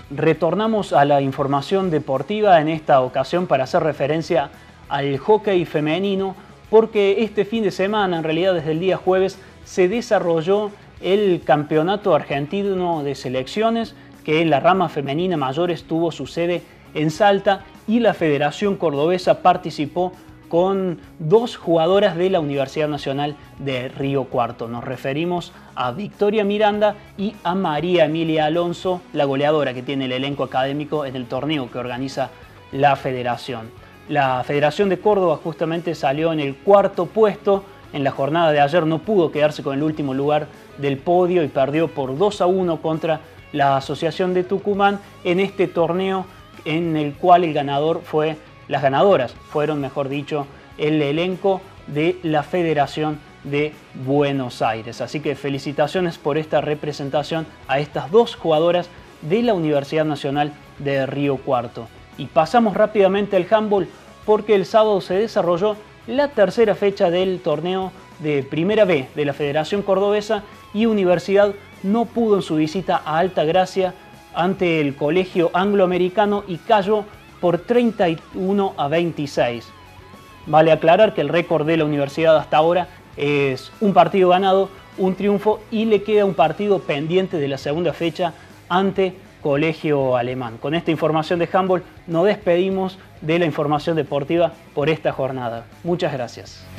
Retornamos a la información deportiva en esta ocasión para hacer referencia al hockey femenino, porque este fin de semana, en realidad desde el día jueves, se desarrolló el Campeonato Argentino de Selecciones, que en la rama femenina mayores tuvo su sede en Salta, y la Federación Cordobesa participó con 2 jugadoras de la Universidad Nacional de Río Cuarto. Nos referimos a Victoria Miranda y a María Emilia Alonso, la goleadora que tiene el elenco académico en el torneo que organiza la Federación. La Federación de Córdoba justamente salió en el 4.º puesto. En la jornada de ayer no pudo quedarse con el último lugar del podio y perdió por 2-1 contra la Asociación de Tucumán en este torneo en el cual las ganadoras fueron, mejor dicho, el elenco de la Federación de Buenos Aires. Así que felicitaciones por esta representación a estas 2 jugadoras de la Universidad Nacional de Río Cuarto. Y pasamos rápidamente al handball, porque el sábado se desarrolló la 3ª fecha del torneo de Primera B de la Federación Cordobesa, y Universidad no pudo en su visita a Altagracia ante el Colegio Angloamericano y cayó por 31-26. Vale aclarar que el récord de la Universidad hasta ahora es un partido ganado, un triunfo, y le queda un partido pendiente de la 2ª fecha ante Colegio Alemán. Con esta información de handball nos despedimos de la información deportiva por esta jornada. Muchas gracias.